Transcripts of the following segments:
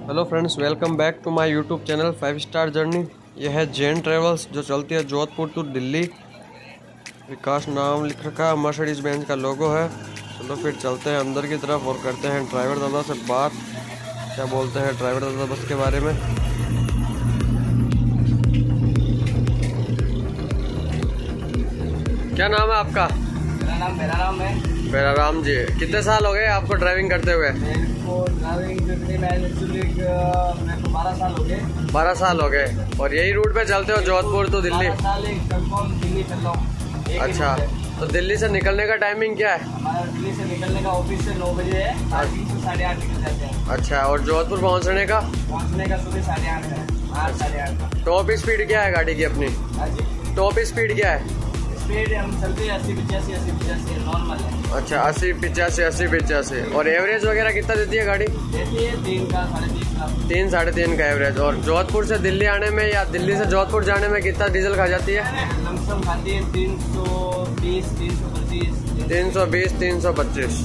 Hello friends, welcome back to my YouTube channel 5 star journey. यह है Jain travels जो चलती है जोधपुर टू दिल्ली। विकास नाम लिख रखा है, मर्सिडीज बेंज का लोगो है। चलो फिर चलते हैं अंदर की तरफ और करते हैं ड्राइवर दादा से बात। क्या बोलते हैं ड्राइवर दादा बस के बारे में। क्या नाम है आपका? मेरा नाम है मेरा राम जी। कितने साल हो गए आपको ड्राइविंग करते हुए? ड्राइविंग मेरे को 12 साल हो गए। 12 साल हो गए। और यही रूट पे चलते हो जोधपुर टू दिल्ली? दिल्ली चल रहा हूँ। अच्छा, तो दिल्ली से निकलने का टाइमिंग क्या है? हमारा दिल्ली से निकलने का ऑफिस से 9 बजे है, 3 से 8:30 निकल जाते हैं। अच्छा, और जोधपुर पहुंचने का सुबह 8:30 है, 8:30। टॉप स्पीड क्या है गाड़ी की अपनी? टॉप स्पीड क्या है? स्पीड हम चलते हैं 80-85 नॉर्मल है। अच्छा, 80-85 और एवरेज वगैरह कितना देती है गाड़ी? देती है 3 का 3.5 का 3-3.5 का एवरेज। और जोधपुर से दिल्ली आने में या दिल्ली से जोधपुर जाने में कितना डीजल खा जाती है? लमसम खाती है 320 325। 320 325।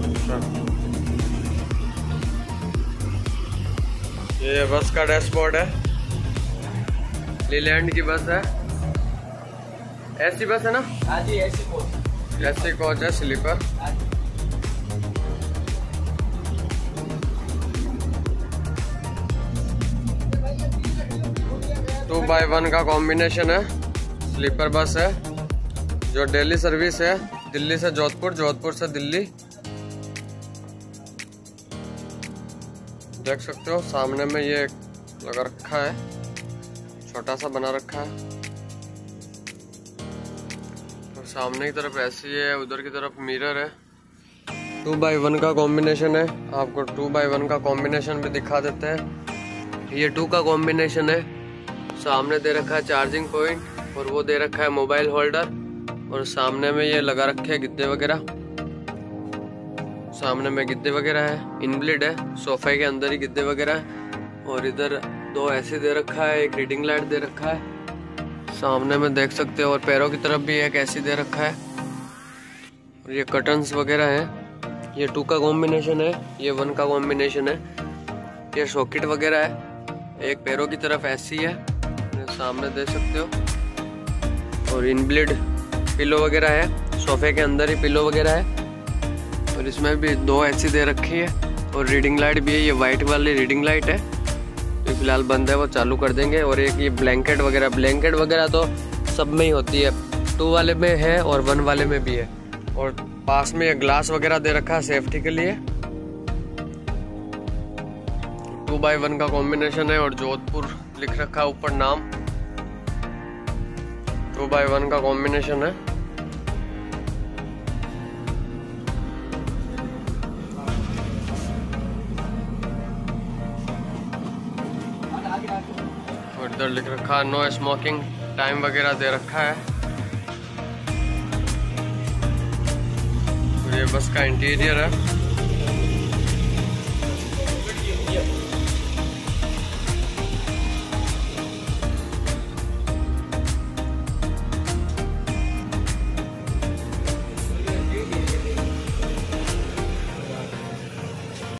ये बस का डैशबोर्ड है, लीलैंड की बस है। ऐसी बस है ना? हाँ जी, ऐसी कोच है, स्लीपर। टू बाई वन का कॉम्बिनेशन है, स्लीपर बस है जो डेली सर्विस है दिल्ली से जोधपुर, जोधपुर से दिल्ली। देख सकते हो सामने में ये लगा रखा है, छोटा सा बना रखा है। सामने की तरफ ऐसी है, उधर की तरफ मिरर है। 2x1 का कॉम्बिनेशन है। आपको 2x1 का कॉम्बिनेशन भी दिखा देते हैं। ये 2 का कॉम्बिनेशन है। सामने दे रखा है चार्जिंग पॉइंट और वो दे रखा है मोबाइल होल्डर। और सामने में ये लगा रखे है गिद्दे वगैरह। सामने में गिद्दे वगैरह है, इनबिल्ट है, सोफे के अंदर ही गिद्दे वगैरह है। और इधर 2 ऐसे दे रखा है, एक रीडिंग लाइट दे रखा है सामने में देख सकते हो। और पैरों की तरफ भी एक ऐसी दे रखा है। और ये कर्टन्स वगैरह हैं। ये 2 का कॉम्बिनेशन है, ये 1 का कॉम्बिनेशन है। ये सॉकेट वगैरह है, एक पैरों की तरफ ऐसी है, सामने देख सकते हो। और इनबिल्ट पिलो वगैरह है, सोफे के अंदर ही पिलो वगैरह है। और इसमें भी 2 ऐसी दे रखी है। और रीडिंग लाइट भी है, ये वाइट वाली रीडिंग लाइट है, फिलहाल बंद है, वो चालू कर देंगे। और एक ये ब्लैंकेट वगैरह तो सब में ही होती है, 2 वाले में है और 1 वाले में भी है। और पास में ये ग्लास वगैरह दे रखा है सेफ्टी के लिए। 2x1 का कॉम्बिनेशन है और जोधपुर लिख रखा है ऊपर नाम। 2x1 का कॉम्बिनेशन है। और इधर लिख रखा है नो स्मोकिंग, टाइम वगैरह दे रखा है। और ये बस का इंटीरियर है।